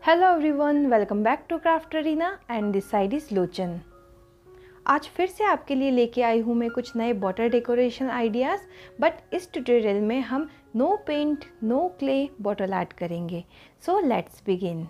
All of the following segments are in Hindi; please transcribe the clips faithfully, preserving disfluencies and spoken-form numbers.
Hello everyone, welcome back to Craft Arena and this side is Lochan. आज फिर से आपके लिए लेके आई हूँ मैं कुछ नए बॉटल डेकोरेशन आइडियाज़। बट इस ट्यूटोरियल में हम no paint no clay bottle art करेंगे। So let's begin.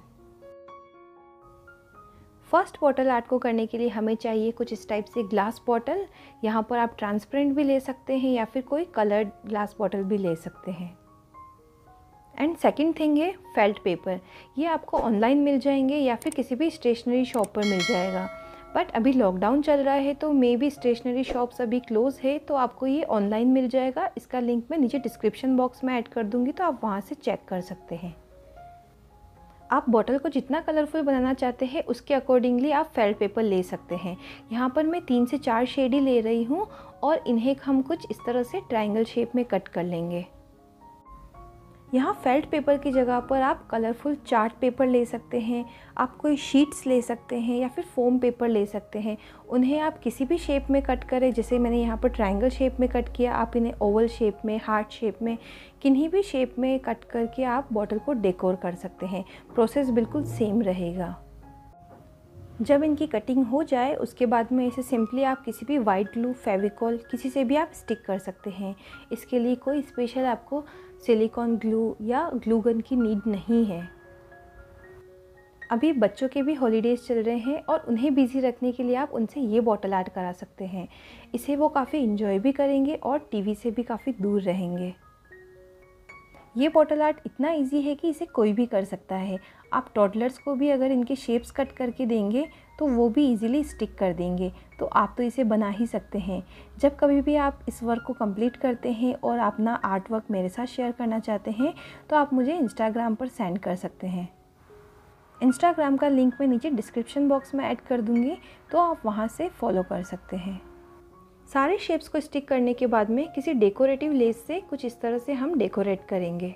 First bottle art को करने के लिए हमें चाहिए कुछ इस टाइप से ग्लास बॉटल। यहाँ पर आप ट्रांसपेरेंट भी ले सकते हैं या फिर कोई कलर्ड ग्लास बॉटल भी ले सकते हैं। एंड सेकेंड थिंग है फेल्ट पेपर। ये आपको ऑनलाइन मिल जाएंगे या फिर किसी भी स्टेशनरी शॉप पर मिल जाएगा। बट अभी लॉकडाउन चल रहा है तो मे बी स्टेशनरी शॉप्स अभी क्लोज़ है, तो आपको ये ऑनलाइन मिल जाएगा। इसका लिंक मैं नीचे डिस्क्रिप्शन बॉक्स में ऐड कर दूँगी, तो आप वहाँ से चेक कर सकते हैं। आप बॉटल को जितना कलरफुल बनाना चाहते हैं उसके अकॉर्डिंगली आप फेल्ट पेपर ले सकते हैं। यहाँ पर मैं तीन से चार शेड ही ले रही हूँ और इन्हें हम कुछ इस तरह से ट्रायंगल शेप में कट कर लेंगे। यहाँ फेल्ट पेपर की जगह पर आप कलरफुल चार्ट पेपर ले सकते हैं, आप कोई शीट्स ले सकते हैं या फिर फोम पेपर ले सकते हैं। उन्हें आप किसी भी शेप में कट करें, जैसे मैंने यहाँ पर ट्रायंगल शेप में कट किया, आप इन्हें ओवल शेप में, हार्ट शेप में, किन्हीं भी शेप में कट करके आप बॉटल को डेकोर कर सकते हैं। प्रोसेस बिल्कुल सेम रहेगा। जब इनकी कटिंग हो जाए उसके बाद में इसे सिंपली आप किसी भी वाइट ग्लू, फेविकॉल, किसी से भी आप स्टिक कर सकते हैं। इसके लिए कोई स्पेशल आपको सिलिकॉन ग्लू या ग्लू गन की नीड नहीं है। अभी बच्चों के भी हॉलीडेज़ चल रहे हैं और उन्हें बिज़ी रखने के लिए आप उनसे ये बॉटल आर्ट करा सकते हैं। इसे वो काफ़ी इंजॉय भी करेंगे और टीवी से भी काफ़ी दूर रहेंगे। ये बॉटल आर्ट इतना इजी है कि इसे कोई भी कर सकता है। आप टॉडलर्स को भी अगर इनके शेप्स कट करके देंगे तो वो भी इजीली स्टिक कर देंगे, तो आप तो इसे बना ही सकते हैं। जब कभी भी आप इस वर्क को कंप्लीट करते हैं और अपना आर्ट वर्क मेरे साथ शेयर करना चाहते हैं तो आप मुझे इंस्टाग्राम पर सेंड कर सकते हैं। इंस्टाग्राम का लिंक मैं नीचे डिस्क्रिप्शन बॉक्स में ऐड कर दूँगी, तो आप वहाँ से फॉलो कर सकते हैं। सारे शेप्स को स्टिक करने के बाद में किसी डेकोरेटिव लेस से कुछ इस तरह से हम डेकोरेट करेंगे।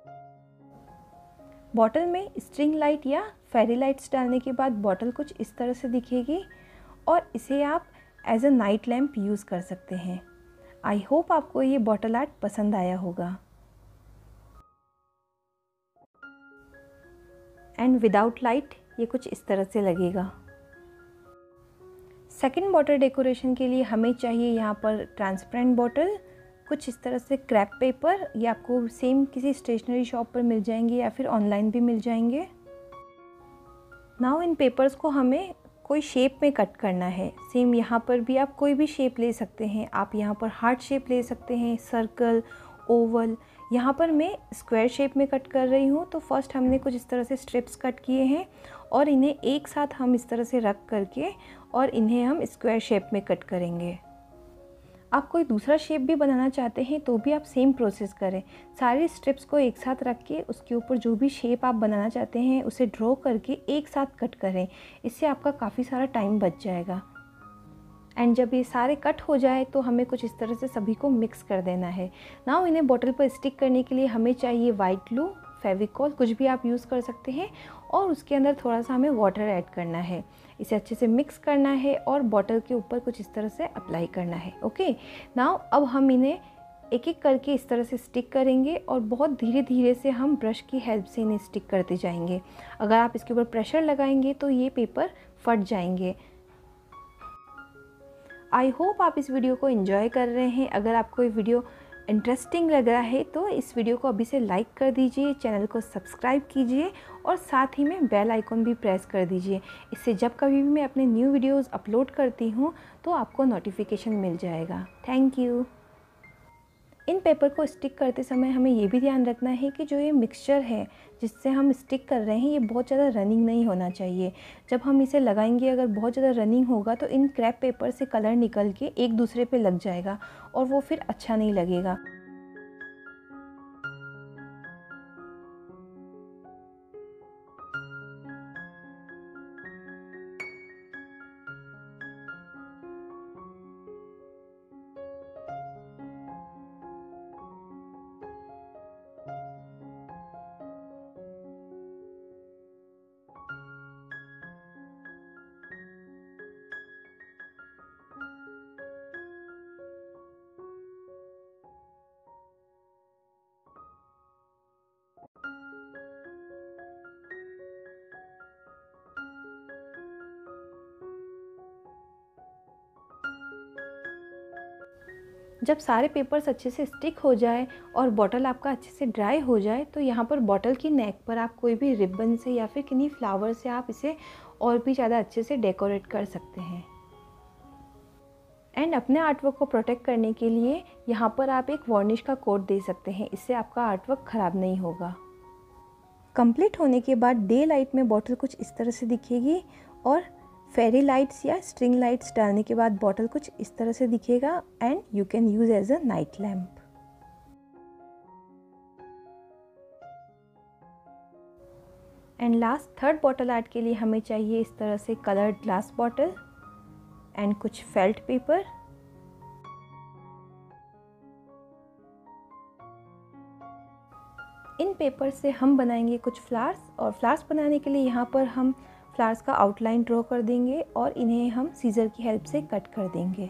बॉटल में स्ट्रिंग लाइट या फेरी लाइट्स डालने के बाद बॉटल कुछ इस तरह से दिखेगी और इसे आप as a night lamp use कर सकते हैं। आई होप आपको ये बॉटल आर्ट पसंद आया होगा। एंड विदाउट लाइट ये कुछ इस तरह से लगेगा। सेकेंड बॉटल डेकोरेशन के लिए हमें चाहिए यहाँ पर ट्रांसपेरेंट बॉटल, कुछ इस तरह से क्रैप पेपर। ये आपको सेम किसी स्टेशनरी शॉप पर मिल जाएंगे या फिर ऑनलाइन भी मिल जाएंगे। नाउ इन पेपर्स को हमें कोई शेप में कट करना है। सेम यहाँ पर भी आप कोई भी शेप ले सकते हैं। आप यहाँ पर हार्ट शेप ले सकते हैं, सर्कल, ओवल। यहाँ पर मैं स्क्वायर शेप में कट कर रही हूँ, तो फर्स्ट हमने कुछ इस तरह से स्ट्रिप्स कट किए हैं और इन्हें एक साथ हम इस तरह से रख करके और इन्हें हम स्क्वायर शेप में कट करेंगे। आप कोई दूसरा शेप भी बनाना चाहते हैं तो भी आप सेम प्रोसेस करें। सारी स्ट्रिप्स को एक साथ रख के उसके ऊपर जो भी शेप आप बनाना चाहते हैं उसे ड्रॉ करके एक साथ कट करें। इससे आपका काफ़ी सारा टाइम बच जाएगा। एंड जब ये सारे कट हो जाए तो हमें कुछ इस तरह से सभी को मिक्स कर देना है। नाउ इन्हें बॉटल पर स्टिक करने के लिए हमें चाहिए वाइट ग्लू, फेविकॉल, कुछ भी आप यूज़ कर सकते हैं, और उसके अंदर थोड़ा सा हमें वाटर ऐड करना है। इसे अच्छे से मिक्स करना है और बॉटल के ऊपर कुछ इस तरह से अप्लाई करना है। ओके, नाउ अब हम इन्हें एक एक करके इस तरह से स्टिक करेंगे और बहुत धीरे धीरे से हम ब्रश की हेल्प से इन्हें स्टिक करते जाएंगे। अगर आप इसके ऊपर प्रेशर लगाएंगे तो ये पेपर फट जाएंगे। आई होप आप इस वीडियो को एंजॉय कर रहे हैं। अगर आपको ये वीडियो इंटरेस्टिंग लग रहा है तो इस वीडियो को अभी से लाइक कर दीजिए, चैनल को सब्सक्राइब कीजिए और साथ ही में बेल आइकॉन भी प्रेस कर दीजिए। इससे जब कभी भी मैं अपने न्यू वीडियोस अपलोड करती हूँ तो आपको नोटिफिकेशन मिल जाएगा। Thank you. इन पेपर को स्टिक करते समय हमें ये भी ध्यान रखना है कि जो ये मिक्सचर है जिससे हम स्टिक कर रहे हैं ये बहुत ज़्यादा रनिंग नहीं होना चाहिए। जब हम इसे लगाएंगे अगर बहुत ज़्यादा रनिंग होगा तो इन क्रैप पेपर से कलर निकल के एक दूसरे पे लग जाएगा और वो फिर अच्छा नहीं लगेगा। जब सारे पेपर्स अच्छे से स्टिक हो जाए और बॉटल आपका अच्छे से ड्राई हो जाए तो यहाँ पर बॉटल की नेक पर आप कोई भी रिबन से या फिर किन्हीं फ्लावर से आप इसे और भी ज़्यादा अच्छे से डेकोरेट कर सकते हैं। एंड अपने आर्टवर्क को प्रोटेक्ट करने के लिए यहाँ पर आप एक वार्निश का कोट दे सकते हैं, इससे आपका आर्टवर्क ख़राब नहीं होगा। कंप्लीट होने के बाद डे लाइट में बॉटल कुछ इस तरह से दिखेगी और फेरी लाइट्स या स्ट्रिंग लाइट्स डालने के बाद बॉटल कुछ इस तरह से दिखेगा and you can use as a night lamp. And last third bottle art के लिए हमें चाहिए इस तरह से कलर्ड ग्लास बॉटल एंड कुछ फेल्ट पेपर। इन पेपर से हम बनाएंगे कुछ फ्लावर्स और फ्लावर्स बनाने के लिए यहाँ पर हम फ्लावर्स का आउटलाइन ड्रॉ कर देंगे और इन्हें हम सीजर की हेल्प से कट कर देंगे।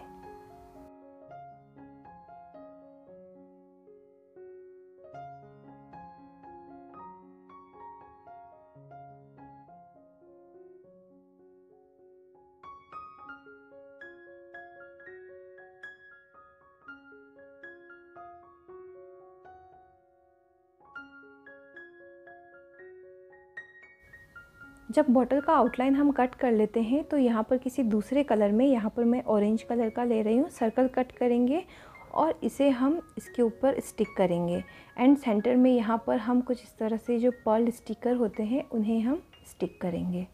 जब बॉटल का आउटलाइन हम कट कर लेते हैं तो यहाँ पर किसी दूसरे कलर में, यहाँ पर मैं ऑरेंज कलर का ले रही हूँ, सर्कल कट करेंगे और इसे हम इसके ऊपर स्टिक करेंगे। एंड सेंटर में यहाँ पर हम कुछ इस तरह से जो पर्ल स्टिकर होते हैं उन्हें हम स्टिक करेंगे।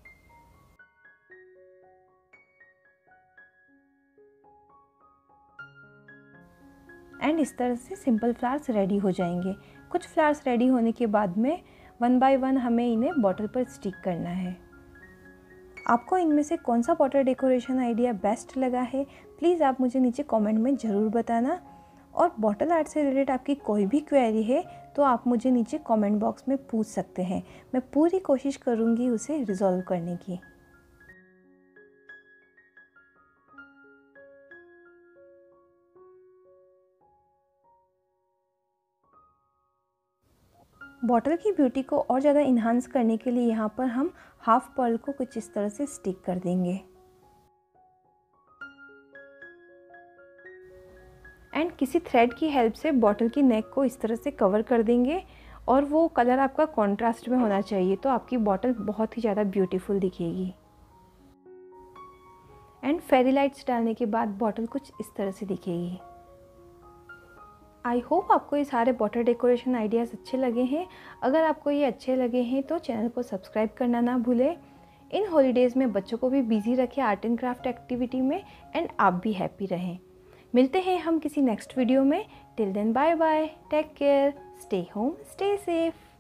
एंड इस तरह से सिंपल फ्लावर्स रेडी हो जाएंगे। कुछ फ्लावर्स रेडी होने के बाद में वन बाय वन हमें इन्हें बॉटल पर स्टिक करना है। आपको इनमें से कौन सा बॉटल डेकोरेशन आइडिया बेस्ट लगा है, प्लीज़ आप मुझे नीचे कमेंट में ज़रूर बताना। और बॉटल आर्ट से रिलेटेड आपकी कोई भी क्वेरी है तो आप मुझे नीचे कमेंट बॉक्स में पूछ सकते हैं, मैं पूरी कोशिश करूँगी उसे रिजॉल्व करने की। बॉटल की ब्यूटी को और ज़्यादा इन्हांस करने के लिए यहाँ पर हम हाफ पर्ल को कुछ इस तरह से स्टिक कर देंगे। एंड किसी थ्रेड की हेल्प से बॉटल की नेक को इस तरह से कवर कर देंगे और वो कलर आपका कॉन्ट्रास्ट में होना चाहिए, तो आपकी बॉटल बहुत ही ज़्यादा ब्यूटीफुल दिखेगी। एंड फेरी लाइट्स डालने के बाद बॉटल कुछ इस तरह से दिखेगी। आई होप आपको ये सारे बॉटल डेकोरेशन आइडियाज़ अच्छे लगे हैं। अगर आपको ये अच्छे लगे हैं तो चैनल को सब्सक्राइब करना ना भूलें। इन हॉलीडेज़ में बच्चों को भी बिजी रखें आर्ट एंड क्राफ्ट एक्टिविटी में एंड आप भी हैप्पी रहें। मिलते हैं हम किसी नेक्स्ट वीडियो में। Till then bye bye, take care, stay home, stay safe.